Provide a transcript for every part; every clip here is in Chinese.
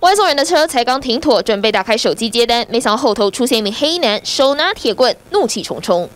外送员的车才刚停妥，准备打开手机接单，没想到后头出现一名黑衣男，手拿铁棍，怒气冲冲。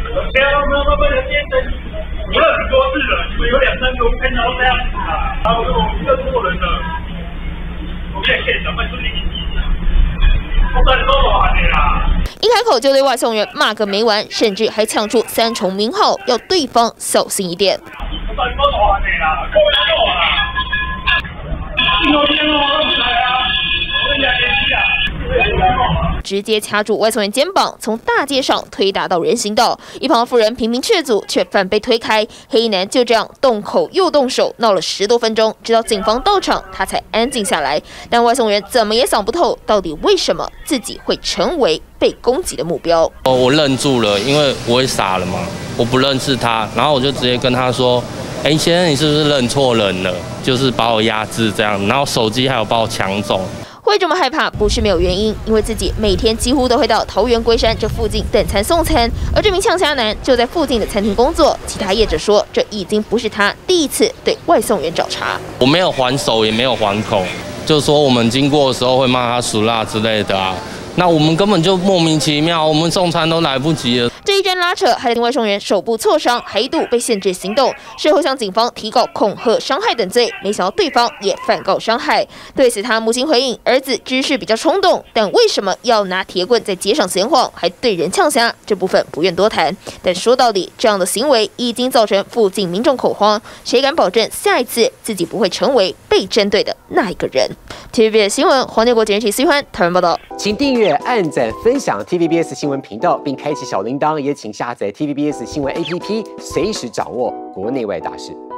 我了很多次了，你们有2、3个我看到这样子啊，然后我认错人了，我也可以想办法处理你。我算你多少年啦？ 一开口就对外送员骂个没完，甚至还呛出3重名号，要对方小心一点。 我算你多少年啦？够我啦！你昨天我都不来啊，我跟你讲联系啊。 直接掐住外送员肩膀，从大街上推打到人行道。一旁妇人频频斥阻，却反被推开。黑衣男就这样动口又动手，闹了10多分钟，直到警方到场，他才安静下来。但外送员怎么也想不透，到底为什么自己会成为被攻击的目标？ 我愣住了，因为我也傻了嘛，我不认识他，然后我就直接跟他说：“先生，你是不是认错人了？就是把我压制这样，然后手机还有把我抢走。” 会这么害怕不是没有原因，因为自己每天几乎都会到桃园龟山这附近等餐送餐，而这名呛虾男就在附近的餐厅工作。其他业者说，这已经不是他第一次对外送员找茬。 我没有还手，也没有还口，就是说我们经过的时候会骂他俗辣之类的啊。那我们根本就莫名其妙，我们送餐都来不及了。 这一阵拉扯，害得外送员手部挫伤，还一度被限制行动。事后向警方提告恐吓、伤害等罪，没想到对方也反告伤害。对此，他母亲回应：儿子知识比较冲动，但为什么要拿铁棍在街上闲晃，还对人呛虾？这部分不愿多谈。但说到底，这样的行为已经造成附近民众恐慌，谁敢保证下一次自己不会成为被针对的那一个人 ？TVBS 新闻黄建国、简讯、C欢台湾报道。 请订阅、按赞、分享 TVBS 新闻频道，并开启小铃铛，也请下载 TVBS 新闻 APP， 随时掌握国内外大事。